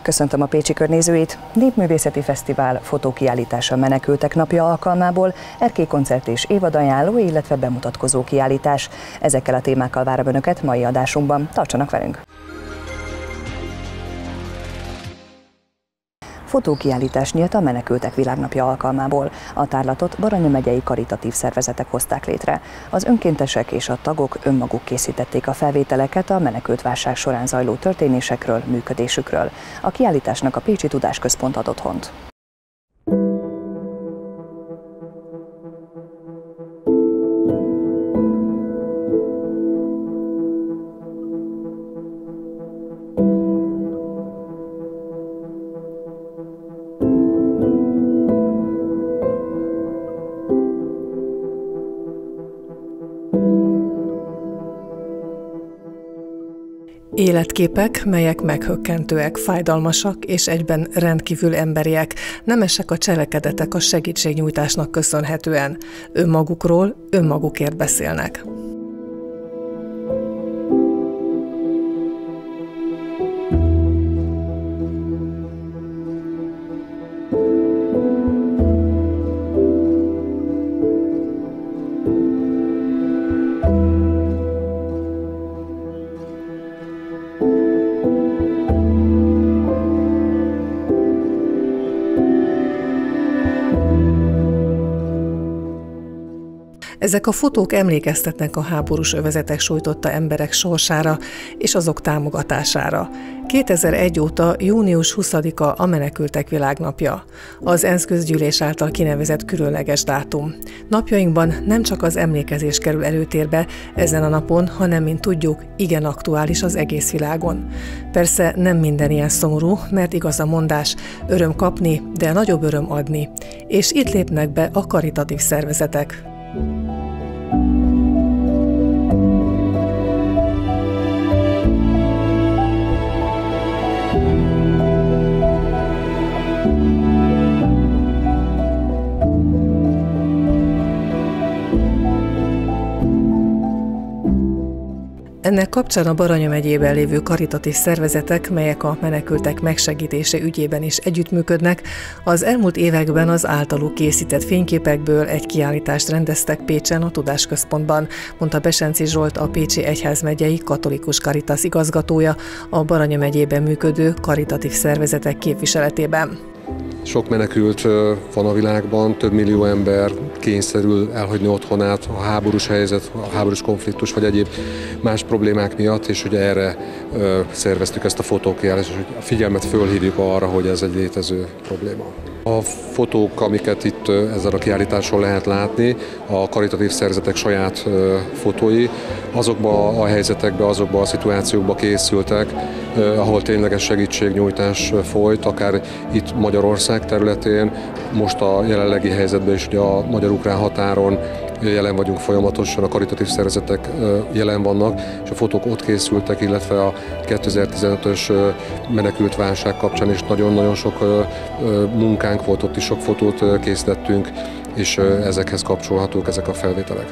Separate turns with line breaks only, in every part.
Köszöntöm a pécsi körnézőit! Népművészeti Fesztivál fotókiállítása Menekültek napja alkalmából, erkélykoncert és évadajánló, illetve bemutatkozó kiállítás. Ezekkel a témákkal várom Önöket mai adásunkban. Tartsanak velünk! Fotókiállítás nyílt a Menekültek Világnapja alkalmából. A tárlatot Baranya megyei karitatív szervezetek hozták létre. Az önkéntesek és a tagok önmaguk készítették a felvételeket a menekültválság során zajló történésekről, működésükről. A kiállításnak a Pécsi Tudásközpont ad otthont.
Életképek, melyek meghökkentőek, fájdalmasak és egyben rendkívül emberiek, nemesek a cselekedetek a segítségnyújtásnak köszönhetően. Önmagukról, önmagukért beszélnek. Ezek a fotók emlékeztetnek a háborús övezetek sújtotta emberek sorsára és azok támogatására. 2001 óta június 20-a a Menekültek Világnapja, az ENSZ közgyűlés által kinevezett különleges dátum. Napjainkban nem csak az emlékezés kerül előtérbe ezen a napon, hanem, mint tudjuk, igen aktuális az egész világon. Persze nem minden ilyen szomorú, mert igaz a mondás, öröm kapni, de nagyobb öröm adni. És itt lépnek be a karitatív szervezetek. Ennek kapcsán a Baranya megyében lévő karitatív szervezetek, melyek a menekültek megsegítése ügyében is együttműködnek, az elmúlt években az általuk készített fényképekből egy kiállítást rendeztek Pécsen a Tudásközpontban, mondta Besenczy Zsolt, a Pécsi Egyházmegyei Katolikus Caritas igazgatója a Baranya megyében működő karitatív szervezetek képviseletében.
Sok menekült van a világban, több millió ember kényszerül elhagyni otthonát a háborús helyzet, a háborús konfliktus vagy egyéb más problémák miatt, és ugye erre szerveztük ezt a fotókiállítást, hogy a figyelmet fölhívjuk arra, hogy ez egy létező probléma. A fotók, amiket itt ezzel a kiállításon lehet látni, a karitatív szervezetek saját fotói, azokba a helyzetekbe, azokba a szituációkba készültek, ahol tényleges segítségnyújtás folyt, akár itt Magyarország területén, most a jelenlegi helyzetben is ugye a magyar-ukrán határon jelen vagyunk folyamatosan, a karitatív szervezetek jelen vannak, és a fotók ott készültek, illetve a 2015-ös menekült válság kapcsán is nagyon-nagyon sok munkánk volt, ott is sok fotót készítettünk, és ezekhez kapcsolhatók ezek a felvételek.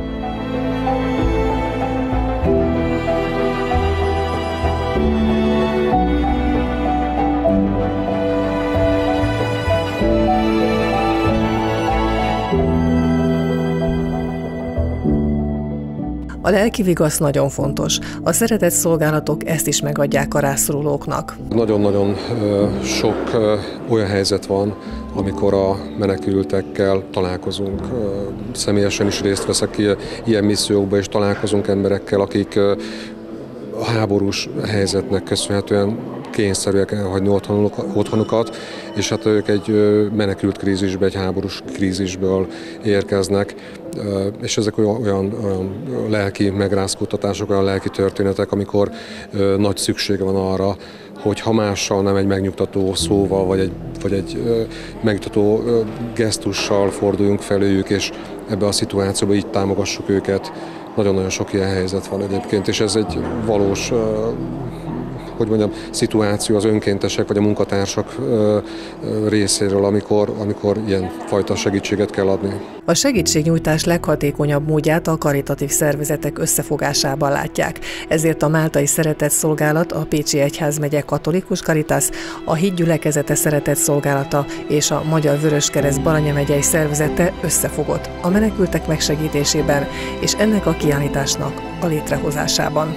A lelki vigasz nagyon fontos. A szeretett szolgálatok ezt is megadják a rászorulóknak.
Nagyon-nagyon sok olyan helyzet van, amikor a menekültekkel találkozunk. Személyesen is részt veszek ilyen missziókba, és találkozunk emberekkel, akik a háborús helyzetnek köszönhetően kényszerűek elhagyni otthonukat, és hát ők egy menekült krízisbe, egy háborús krízisből érkeznek, és ezek olyan lelki megrázkódtatások, olyan lelki történetek, amikor nagy szüksége van arra, hogy ha mással nem egy megnyugtató szóval, vagy egy megnyugtató gesztussal forduljunk feléjük, és ebbe a szituációba így támogassuk őket. Nagyon-nagyon sok ilyen helyzet van egyébként, és ez egy valós szituáció az önkéntesek vagy a munkatársak részéről, amikor ilyen fajta segítséget kell adni.
A segítségnyújtás leghatékonyabb módját a karitatív szervezetek összefogásában látják. Ezért a Máltai Szeretetszolgálat, a Pécsi Egyházmegye Katolikus Caritas, a Híd Gyülekezete Szeretetszolgálata és a Magyar Vöröskereszt Baranya megyei szervezete összefogott a menekültek megsegítésében és ennek a kiállításnak a létrehozásában.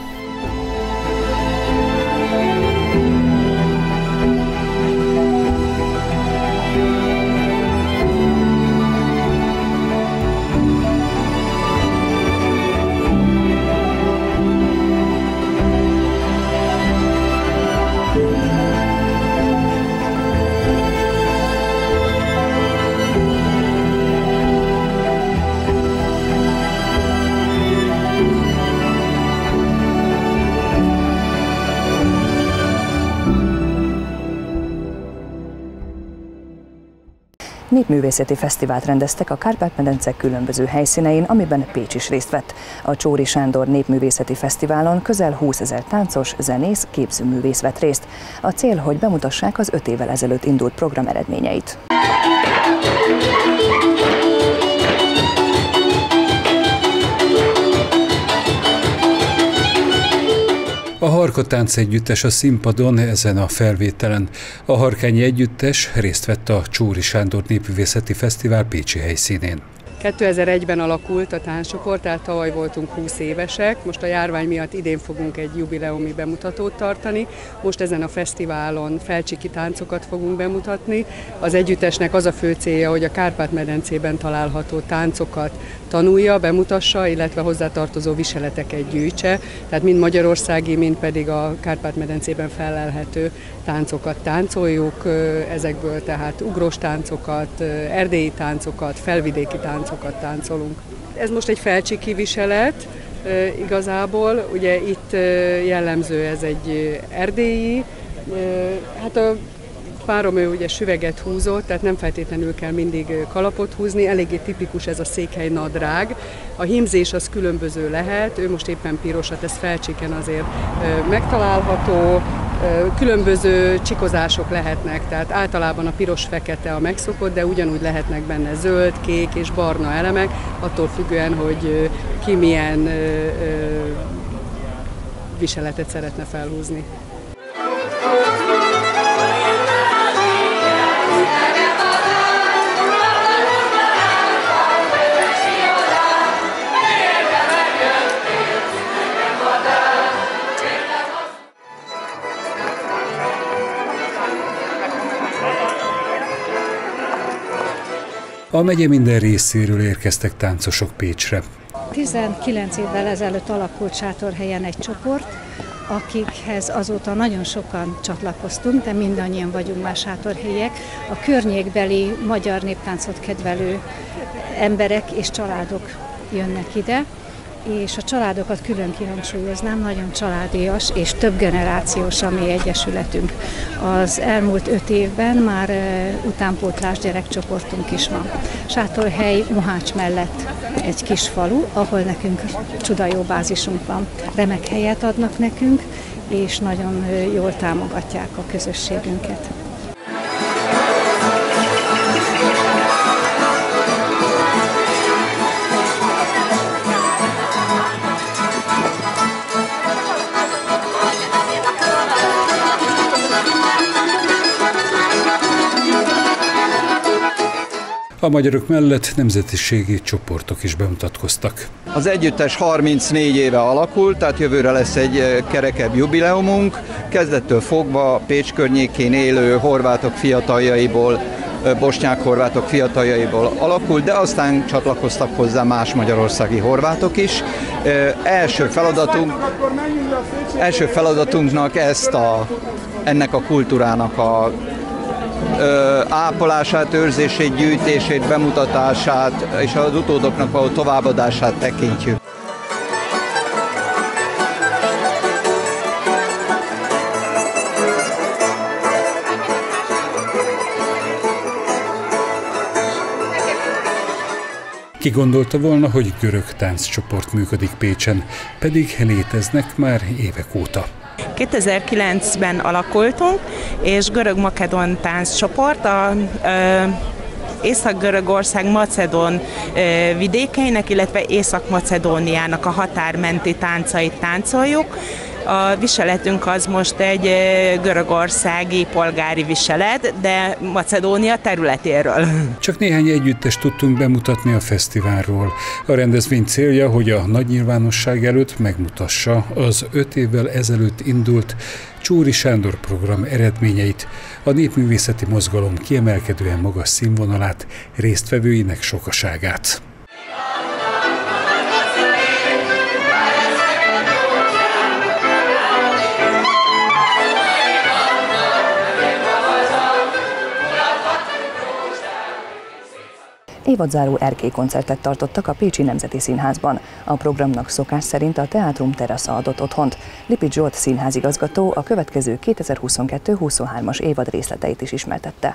Népművészeti fesztivált rendeztek a Kárpát-medence különböző helyszínein, amiben Pécs is részt vett. A Csóri Sándor Népművészeti Fesztiválon közel 20 000 táncos, zenész, képzőművész vett részt. A cél, hogy bemutassák az 5 évvel ezelőtt indult program eredményeit.
A Harka-tánc együttes a színpadon ezen a felvételen. A Harkányi együttes részt vett a Csóri Sándor Népművészeti Fesztivál pécsi helyszínén.
2001-ben alakult a tánccsoport, tehát tavaly voltunk 20 évesek, most a járvány miatt idén fogunk egy jubileumi bemutatót tartani. Most ezen a fesztiválon felcsiki táncokat fogunk bemutatni. Az együttesnek az a fő célja, hogy a Kárpát-medencében található táncokat tanulja, bemutassa, illetve hozzátartozó viseleteket gyűjtse, tehát mind magyarországi, mind pedig a Kárpát-medencében fellelhető táncokat táncoljuk, ezekből tehát ugrós táncokat, erdélyi táncokat, felvidéki táncokat táncolunk. Ez most egy felcsiki viselet igazából, ugye itt jellemző ez egy erdélyi, hát a párom ő ugye süveget húzott, tehát nem feltétlenül kell mindig kalapot húzni, eléggé tipikus ez a székhely nadrág. A hímzés az különböző lehet, ő most éppen pirosat, ez felcsiken azért megtalálható, különböző csikozások lehetnek, tehát általában a piros-fekete a megszokott, de ugyanúgy lehetnek benne zöld, kék és barna elemek, attól függően, hogy ki milyen viseletet szeretne felhúzni.
A megye minden részéről érkeztek táncosok Pécsre.
19 évvel ezelőtt alakult Sátorhelyen egy csoport, akikhez azóta nagyon sokan csatlakoztunk, de mindannyian vagyunk már sátorhelyiek. A környékbeli magyar néptáncot kedvelő emberek és családok jönnek ide, és a családokat külön kihangsúlyoznám, nagyon családias és több generációs a mi egyesületünk. Az elmúlt 5 évben már utánpótlás gyerekcsoportunk is van. Sátorhely Mohács mellett egy kis falu, ahol nekünk csuda jó bázisunk van. Remek helyet adnak nekünk, és nagyon jól támogatják a közösségünket.
A magyarok mellett nemzetiségi csoportok is bemutatkoztak.
Az együttes 34 éve alakult, tehát jövőre lesz egy kerekebb jubileumunk. Kezdettől fogva Pécs környékén élő horvátok fiataljaiból, bosnyák-horvátok fiataljaiból alakult, de aztán csatlakoztak hozzá más magyarországi horvátok is. Első feladatunknak ennek a kultúrának a ápolását, őrzését, gyűjtését, bemutatását és az utódoknak való továbbadását tekintjük.
Ki gondolta volna, hogy görög tánccsoport működik Pécsen, pedig léteznek már évek óta.
2009-ben alakultunk, és görög-makedón tánccsoport a Észak-Görögország Macedón vidékeinek, illetve Észak-Macedóniának a határmenti táncait táncoljuk. A viseletünk az most egy görögországi polgári viselet, de Macedónia területéről.
Csak néhány együttest tudtunk bemutatni a fesztiválról. A rendezvény célja, hogy a nagy nyilvánosság előtt megmutassa az 5 évvel ezelőtt indult Csury Sándor program eredményeit, a népművészeti mozgalom kiemelkedően magas színvonalát, résztvevőinek sokaságát.
Évadzáró erkélykoncertet tartottak a Pécsi Nemzeti Színházban. A programnak szokás szerint a Teátrum Terasza adott otthont. Lipicz Zsolt színházigazgató a következő 2022-23-as évad részleteit is ismertette.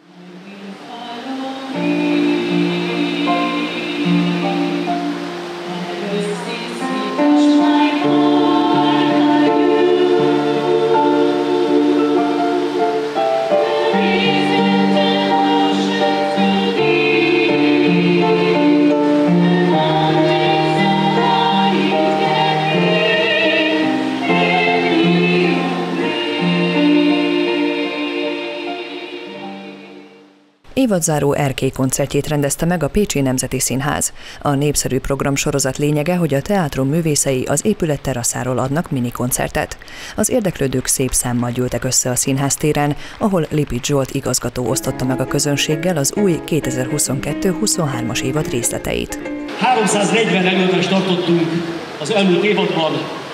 Évadzáró erkélykoncertjét rendezte meg a Pécsi Nemzeti Színház. A népszerű programsorozat lényege, hogy a teátrum művészei az épület teraszáról adnak minikoncertet. Az érdeklődők szép számmal gyűltek össze a színház téren, ahol Lipicz Zsolt igazgató osztotta meg a közönséggel az új 2022-23-as évad részleteit.
340 előadást tartottunk az elmúlt évadban.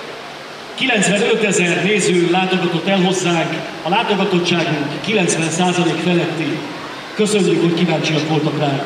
95 000 néző látogatott el hozzánk, a látogatottságunk 90% feletti. Köszönjük, hogy kíváncsiak voltak ránk.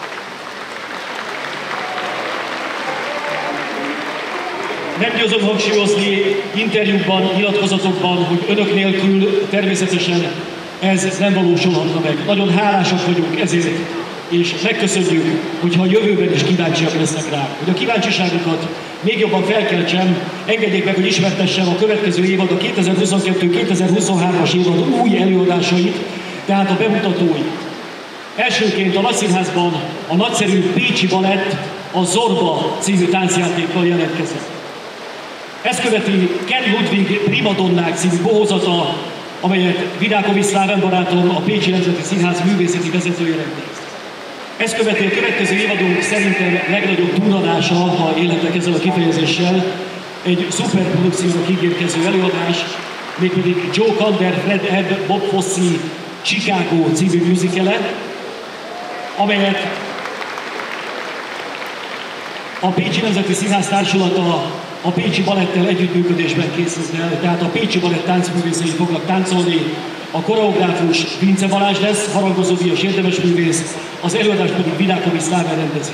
Nem győzöm hangsúlyozni interjúkban, nyilatkozatokban, hogy önök nélkül természetesen ez nem valósulhatna meg. Nagyon hálásak vagyunk ezért, és megköszönjük, hogyha a jövőben is kíváncsiak lesznek rá. Hogy a kíváncsiságukat még jobban felkeltsem, engedjék meg, hogy ismertessem a következő évad, a 2022-2023-as évad új előadásait, tehát a bemutatói. Elsőként a Nagyszínházban a nagyszerű pécsi balett a Zorba című táncjátékkal jelentkezett. Ezt követi Ken Ludwig Primadonnák című bohózata, amelyet Vidákovics Szláven barátom, a Pécsi Nemzeti Színház művészeti vezetője rendez. Ezt követi a következő évadunk szerintem legnagyobb duranása, ha élhetek ezzel a kifejezéssel, egy szuperprodukciónak ígérkező előadás, mégpedig Joe Kander, Fred Ebb, Bob Fosse Chicago című musicale, amelyet a Pécsi Nemzeti Színház Társulata a Pécsi Balettel együttműködésben készült el, tehát a Pécsi Balett táncművészei fognak táncolni, a koreográfus Vince Balázs lesz, harangozódíjas érdemesművész, az előadást pedig Vidákovics Szláven rendezi.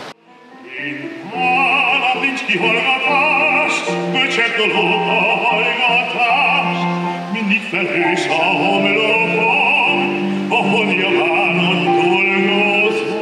Nincs kihallgatás, böcsek dolog a hallgatás, mindig felhős a homlokon, ahol javának dolgozol.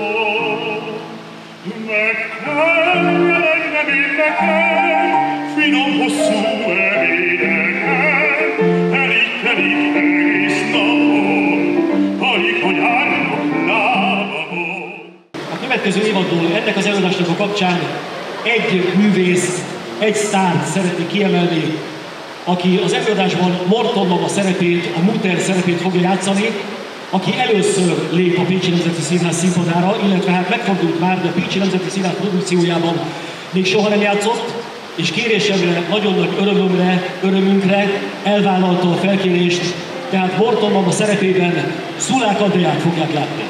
Meg kell, nem érdekel, finom hosszú ebédeken, telik egész napon, alig, hogy állok lábamon.
A következő évadból ennek az előadásnak a kapcsán egy művész, egy sztárt szeretnék kiemelni, aki az előadásban Morton Mama szerepét, a Mutter szerepét fogja játszani, aki először lép a Pécsi Nemzeti Színház színpadára, illetve hát megfordult már, de a Pécsi Nemzeti Színház produkciójában még soha nem játszott, és kérésemre, nagyon nagy örömünkre elvállalta a felkérést, tehát Morton Mama szerepében Szulák Andreát fogják látni.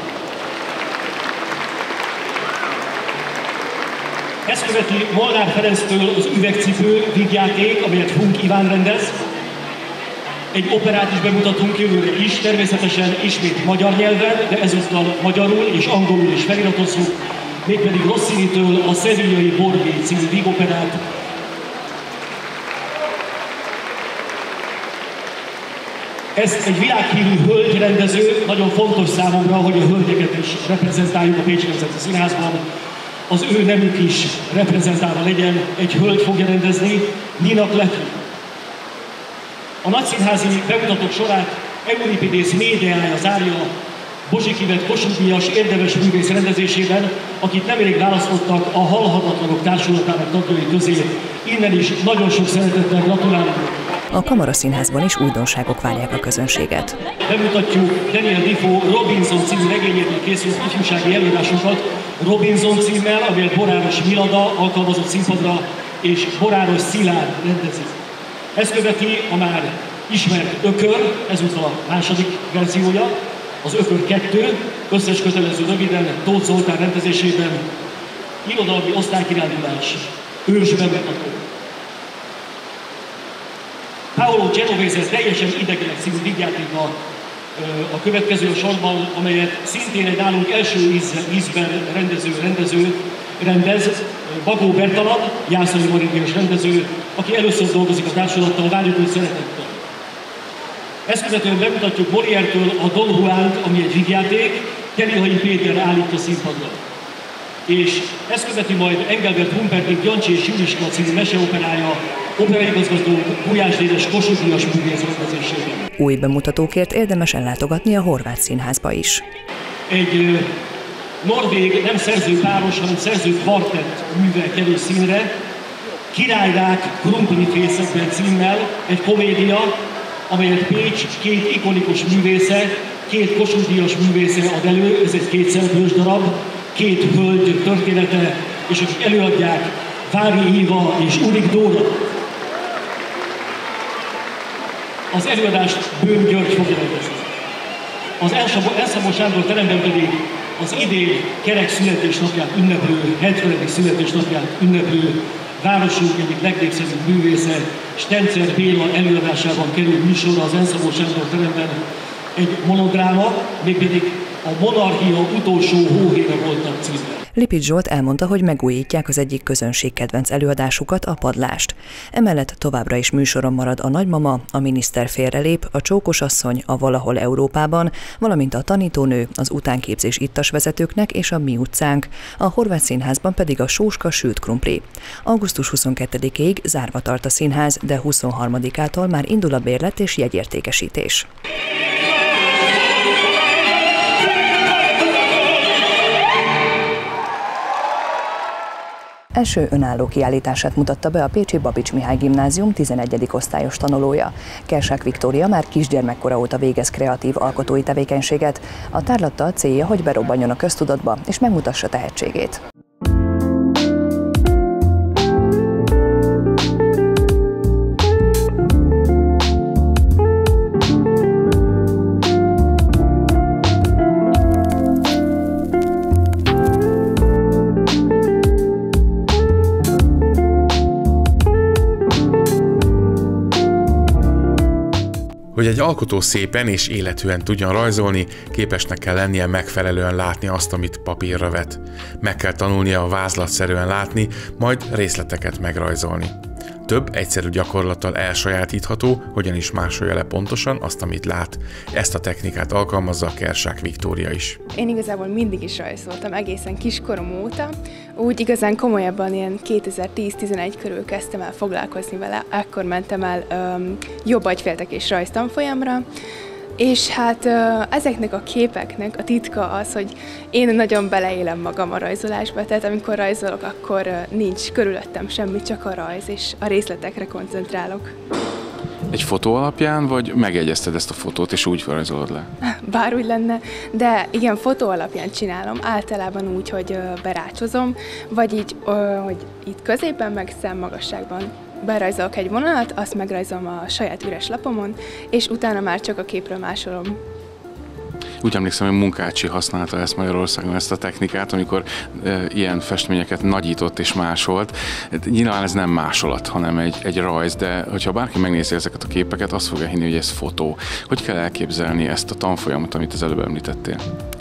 Ezt követi Molnár Ferenctől az Üvegcipő vígjáték, amelyet Funk Iván rendez. Egy operát is bemutatunk jövőre is, természetesen ismét magyar nyelven, de ezúttal magyarul és angolul is feliratozzuk, mégpedig Rossini-től a Sevillai Borghi című vígoperát. Ezt egy világhírű hölgyrendező, nagyon fontos számomra, hogy a hölgyeket is reprezentáljuk a Pécsi Nemzeti Színházban. Az ő nemük is reprezentálva legyen, egy hölgy fogja rendezni, Nina Kletri. A nagyszínházi bemutatók sorát Euripidész Médeája zárja Bozsikivet Kossuth Díjas érdemes művész rendezésében, akit nemrég választottak a Halhatatlanok Társulatának tagjai közé. Innen is nagyon sok szeretettel gratulálunk.
A Kamaraszínházban is újdonságok várják a közönséget.
Bemutatjuk Daniel Defoe Robinson című regényétől készült ifjúsági előadásunkat, Robinson címmel, amelyet Boráros Milada alkalmazott színpadra, és Boráros Szilárd rendezi. Ezt követi a már ismert Ökör, ezúttal a második verziója, az Ökör 2, összes kötelező röviden Tóth Zoltán rendezésében, irodalmi osztálykirándulás, ős bemutató. Paolo Genovese teljesen idegenek című vígjátéka a következő sorban, amelyet szintén egy nálunk első ízben rendező rendez, Bagó Bertalan, Jászai Maridiós rendező, aki először dolgozik a társulattal, várjuk őt szeretettel. Ezt követően bemutatjuk Molière-től a Don Juan-t, ami egy vígjáték, Kelihai Péter állítja színpadra. És ezt követi majd Engelbert Humperdinck Jancsi és Juliska című meseoperája, operaigazgató Gulyás Dénes Kossuth Díjas művész rendezésében.
Új bemutatókért érdemes ellátogatni a Horváth Színházba is.
Egy norvég, nem szerzőpáros, hanem szerzőkvartett művel kerül színre, Királyrák krumplifészekben címmel, egy komédia, amelyet Pécs két ikonikus művésze, két Kossuth Díjas művésze ad elő, ez egy kétszereplős darab, két hölgy története, és akik előadják, Vári Éva és Urik Dóra. Az előadást Bőm György fogja rendezni. Az Elszabó Sándor teremben pedig az idén kerek születésnapját ünneplő, 70. születésnapját ünneplő városunk egyik legnépszerűbb művésze, Stencer Béla előadásában kerül műsorra az Elszabó Sándor teremben egy monodráma, mégpedig a Monarchia utolsó hóhéra voltak címben.
Lipicz Zsolt elmondta, hogy megújítják az egyik közönségkedvenc előadásukat, a Padlást. Emellett továbbra is műsoron marad a Nagymama, a Miniszter félrelép, a Csókosasszony, a Valahol Európában, valamint a Tanítónő, az utánképzés ittasvezetőknek és a Mi utcánk, a Horváth Színházban pedig a Sóska sült krumpli. Augusztus 22-ig zárva tart a színház, de 23-ától már indul a bérlet és jegyértékesítés. Első önálló kiállítását mutatta be a pécsi Babics Mihály Gimnázium 11. osztályos tanulója. Kersák Viktória már kisgyermekkora óta végez kreatív alkotói tevékenységet. A tárlattal célja, hogy berobbanjon a köztudatba és megmutassa tehetségét.
Hogy egy alkotó szépen és életűen tudjon rajzolni, képesnek kell lennie megfelelően látni azt, amit papírra vet. Meg kell tanulnia vázlatszerűen látni, majd részleteket megrajzolni. Több egyszerű gyakorlattal elsajátítható, hogyan is másolja le pontosan azt, amit lát. Ezt a technikát alkalmazza a Kersák Viktória is.
Én igazából mindig is rajzoltam, egészen kiskorom óta. Úgy igazán komolyabban ilyen 2010-11 körül kezdtem el foglalkozni vele, akkor mentem el jobb agyféltekés rajztanfolyamra, és hát ezeknek a képeknek a titka az, hogy én nagyon beleélem magam a rajzolásba, tehát amikor rajzolok, akkor nincs körülöttem semmi, csak a rajz, és a részletekre koncentrálok.
Egy fotó alapján, vagy megegyezted ezt a fotót, és úgy rajzolod le?
Bár úgy lenne, de igen, fotó alapján csinálom, általában úgy, hogy berácsozom, vagy így, hogy itt középen, meg szemmagasságban berajzolok egy vonalat, azt megrajzolom a saját üres lapomon, és utána már csak a képről másolom.
Úgy emlékszem, hogy Munkácsi használta ezt Magyarországon, ezt a technikát, amikor ilyen festményeket nagyított és másolt. Nyilván ez nem másolat, hanem egy rajz, de hogyha bárki megnézi ezeket a képeket, azt fogja hinni, hogy ez fotó. Hogy kell elképzelni ezt a tanfolyamot, amit az előbb említettél?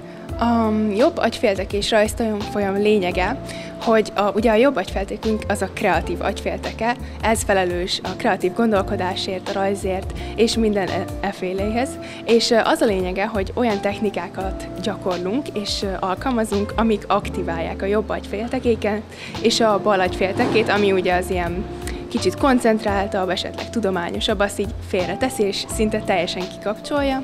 A jobb agyféltekés rajztanfolyam lényege, hogy ugye a jobb agyféltekünk az a kreatív agyfélteke, ez felelős a kreatív gondolkodásért, a rajzért és minden efféléhez, és az a lényege, hogy olyan technikákat gyakorlunk és alkalmazunk, amik aktiválják a jobb agyféltekéket és a bal agyféltekét, ami ugye az ilyen kicsit koncentráltabb, esetleg tudományosabb, azt így félreteszi, és szinte teljesen kikapcsolja.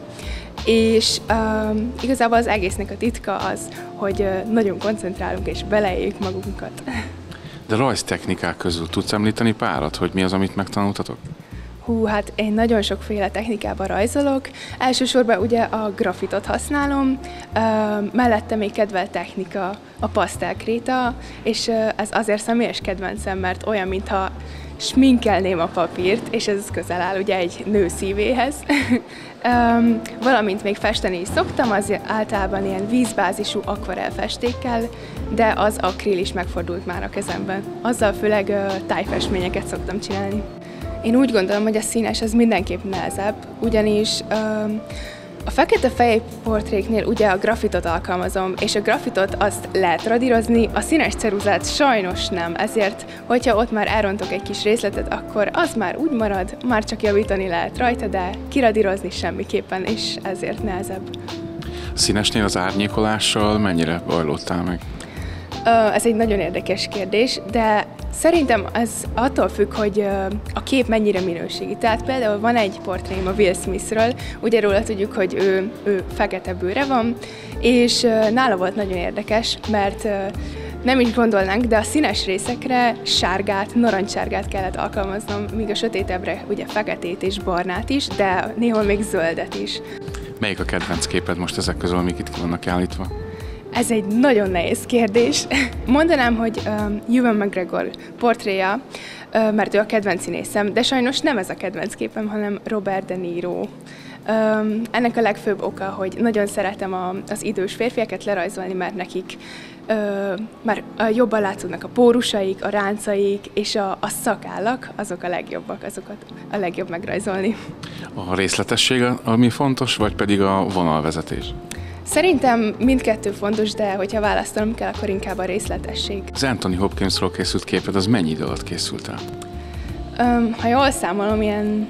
És igazából az egésznek a titka az, hogy nagyon koncentrálunk és beleéljük magunkat.
De rajztechnikák közül tudsz említeni párat, hogy mi az, amit megtanultatok?
Hát én nagyon sokféle technikában rajzolok. Elsősorban ugye a grafitot használom, mellette még kedvelt technika a pasztelkréta, és ez azért személyes kedvencem, mert olyan, mintha sminkelném a papírt, és ez közel áll ugye egy nő szívéhez. Valamint még festeni is szoktam, az általában ilyen vízbázisú akvarellfestékkel, de az akril is megfordult már a kezemben. Azzal főleg tájfestményeket szoktam csinálni. Én úgy gondolom, hogy a színes az mindenképp nehezebb, ugyanis a fekete-fehér portréknél ugye a grafitot alkalmazom, és a grafitot azt lehet radírozni, a színes ceruzát sajnos nem, ezért, hogyha ott már elrontok egy kis részletet, akkor az már úgy marad, már csak javítani lehet rajta, de kiradírozni semmiképpen, és ezért nehezebb.
A színesnél az árnyékolással mennyire bajlódtál meg?
Ez egy nagyon érdekes kérdés, de szerintem ez attól függ, hogy a kép mennyire minőségi. Tehát például van egy portrém a Will Smithről, ugye róla tudjuk, hogy ő fekete bőre van, és nála volt nagyon érdekes, mert nem is gondolnánk, de a színes részekre sárgát, narancssárgát kellett alkalmaznom, míg a sötétebbre ugye feketét és barnát is, de néhol még zöldet is.
Melyik a kedvenc képed most ezek közül, amik itt ki vannak állítva?
Ez egy nagyon nehéz kérdés. Mondanám, hogy Ewan McGregor portréja, mert ő a kedvenc színészem, de sajnos nem ez a kedvenc képem, hanem Robert De Niro. Ennek a legfőbb oka, hogy nagyon szeretem az idős férfiakat lerajzolni, mert nekik már jobban látszódnak a pórusaik, a ráncaik, és a szakállak, azok a legjobbak, azokat a legjobb megrajzolni.
A részletesség ami fontos, vagy pedig a vonalvezetés?
Szerintem mindkettő fontos, de hogyha választanom kell, akkor inkább a részletesség.
Az Anthony Hopkinsról készült képed, az mennyi idő alatt készült el?
Ha jól számolom, ilyen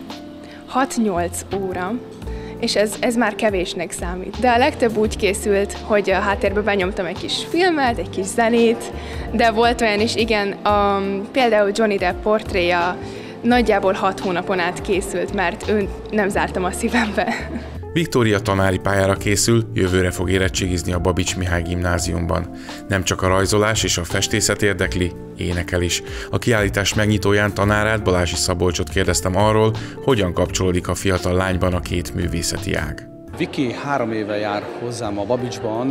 6-8 óra, és ez már kevésnek számít. De a legtöbb úgy készült, hogy a háttérbe benyomtam egy kis filmet, egy kis zenét, de volt olyan is, igen, például Johnny Depp portréja nagyjából 6 hónapon át készült, mert őt nem zártam a szívembe.
Viktória tanári pályára készül, jövőre fog érettségizni a Babics Mihály gimnáziumban. Nem csak a rajzolás és a festészet érdekli, énekel is. A kiállítás megnyitóján tanárát, Balázsi Szabolcsot kérdeztem arról, hogyan kapcsolódik a fiatal lányban a két művészeti ág.
Viki 3 éve jár hozzám a Babicsban,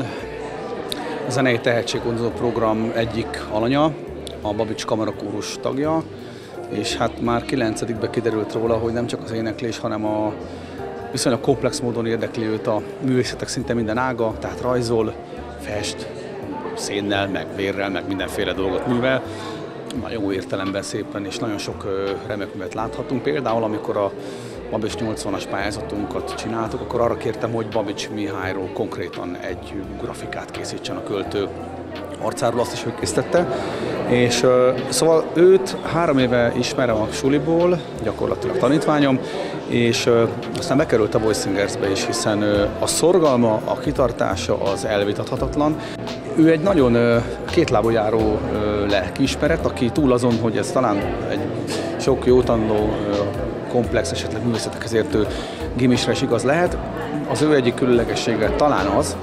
a zenei tehetséggondozó program egyik alanya, a Babics Kamarakórus tagja, és hát már 9-ben kiderült róla, hogy nem csak az éneklés, hanem a viszonylag komplex módon érdekli őt a művészetek szinte minden ága, tehát rajzol, fest, szénnel, meg vérrel, meg mindenféle dolgot művel. Nagyon jó értelemben szépen, és nagyon sok remek művet láthatunk. Például, amikor a Babics 80-as pályázatunkat csináltuk, akkor arra kértem, hogy Babics Mihályról konkrétan egy grafikát készítsen a költő arcáról, azt is ő készítette. És szóval őt 3 éve ismerem a suliból, gyakorlatilag tanítványom, és aztán bekerült a Voice Singersbe is, hiszen a szorgalma, a kitartása az elvitathatatlan. Ő egy nagyon kétlábon járó lelkiismeret, aki túl azon, hogy ez talán egy sok jó tanuló, komplex, esetleg művészetekhez értő gimisre is igaz lehet. Az ő egyik különlegessége talán az,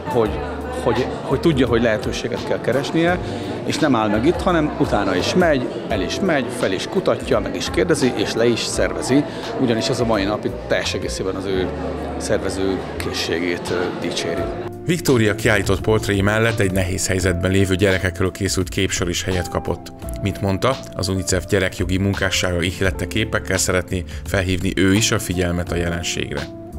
hogy tudja, hogy lehetőséget kell keresnie, és nem áll meg itt, hanem utána is megy, el is megy, fel is kutatja, meg is kérdezi, és le is szervezi, ugyanis az a mai nap itt teljes egészében az ő szervező készségét dicséri.
Viktória kiállított portréi mellett egy nehéz helyzetben lévő gyerekekről készült képsor is helyet kapott. Mint mondta, az UNICEF gyerekjogi munkássága ihlette képekkel szeretné felhívni ő is a figyelmet a jelenségre.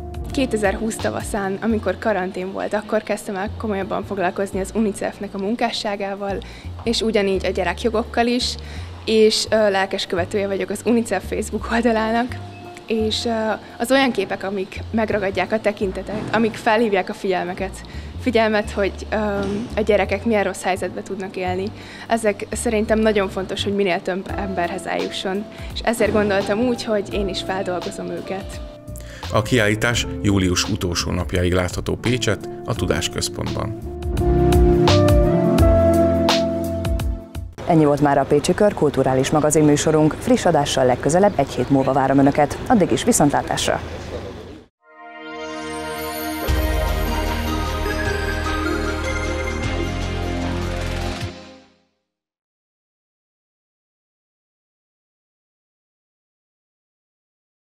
2020 tavaszán, amikor karantén volt, akkor kezdtem el komolyabban foglalkozni az UNICEF-nek a munkásságával, és ugyanígy a gyerekjogokkal is, és lelkes követője vagyok az UNICEF Facebook oldalának, és az olyan képek, amik megragadják a tekintetet, amik felhívják a figyelmet, hogy a gyerekek milyen rossz helyzetbe tudnak élni. Ezek szerintem nagyon fontos, hogy minél több emberhez eljusson, és ezért gondoltam úgy, hogy én is feldolgozom őket.
A kiállítás július utolsó napjáig látható Pécsett, a Tudásközpontban.
Ennyi volt már a Pécsi Kör kulturális magazinműsorunk. Friss adással legközelebb egy hét múlva várom Önöket. Addig is viszontlátásra!